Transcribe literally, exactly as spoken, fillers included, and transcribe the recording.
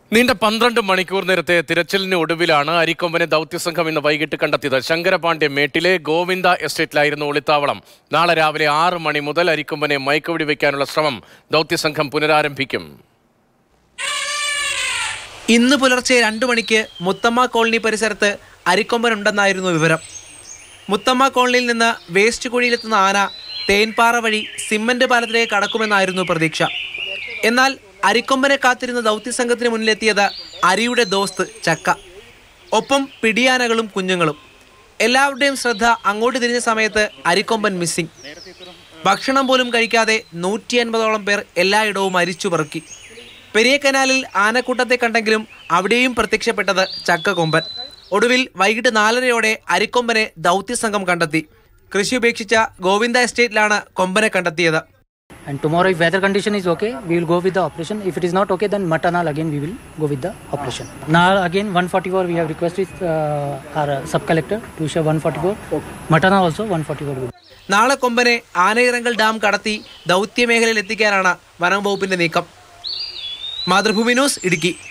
നീണ്ട പന്ത്രണ്ട് മണിക്കൂർ നേരത്തെ തിരച്ചിലിന് ഒടുവിലാണ് അരിക്കൊമ്പനെ ദൗത്യസംഘം ഇന്ന് വൈകിട്ട് കണ്ടെത്തിയത്. ശങ്കരപാണ്ഡ്യ മേട്ടിലെ ഗോവിന്ദ എസ്റ്റേറ്റിലായിരുന്നു ഒളിത്താവളം. നാളെ രാവിലെ ആറ് മണി മുതൽ അരിക്കൊമ്പനെ മയക്കുവെടി വയ്ക്കാനുള്ള ശ്രമം ദൗത്യസംഘം പുനരാരംഭിക്കും. ഇന്ന് പുലർച്ചെ രണ്ടു മണിക്ക് മുത്തമ്മ കോളനി പരിസരത്ത് അരിക്കൊമ്പനുണ്ടെന്നായിരുന്നു വിവരം. മുത്തമ്മ കോളനിയിൽ നിന്ന് വേസ്റ്റ് കുഴിയിലെത്തുന്ന ആന തേൻപാറ വഴി സിമന്റ് പാലത്തിലേക്ക് കടക്കുമെന്നായിരുന്നു പ്രതീക്ഷ. എന്നാൽ അരിക്കൊമ്പനെ കാത്തിരുന്ന ദൗത്യസംഘത്തിന് മുന്നിലെത്തിയത് അരിയുടെ ദോസ്ത് ചക്ക, ഒപ്പം പിടിയാനകളും കുഞ്ഞുങ്ങളും. എല്ലാവരുടെയും ശ്രദ്ധ അങ്ങോട്ട് തിരിഞ്ഞ സമയത്ത് അരിക്കൊമ്പൻ മിസ്സിംഗ്. ഭക്ഷണം പോലും കഴിക്കാതെ നൂറ്റി അൻപതോളം പേർ എല്ലായിടവും അരിച്ചു പെറുക്കി. പെരിയ കനാലിൽ ആനക്കൂട്ടത്തെ കണ്ടെങ്കിലും അവിടെയും പ്രത്യക്ഷപ്പെട്ടത് ചക്കക്കൊമ്പൻ. ഒടുവിൽ വൈകിട്ട് നാലരയോടെ അരിക്കൊമ്പനെ ദൗത്യസംഘം കണ്ടെത്തി. കൃഷി ഉപേക്ഷിച്ച ഗോവിന്ദ എസ്റ്റേറ്റിലാണ് കൊമ്പനെ കണ്ടെത്തിയത്. And tomorrow, if weather condition is okay, we will go with the operation. If it is not okay, then Matanal again we will go with the operation. Now again one forty-four we have requested uh, our sub collector to issue one forty-four. Matanal also one forty-four. നാളെ കൊമ്പനെ Anayirangal dam കടത്തി ദൗത്യമേഖലയിൽ എത്തിക്കാനാണ് വനം വകുപ്പിന്റെ നീക്കം. Mathrubhumi news, Idukki.